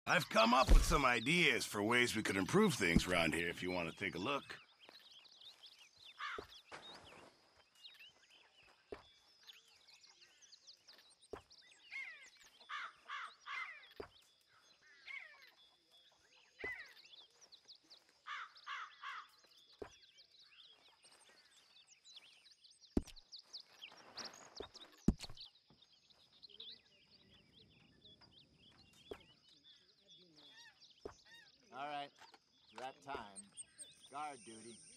I've come up with some ideas for ways we could improve things around here if you want to take a look. All right, it's that time. Guard duty.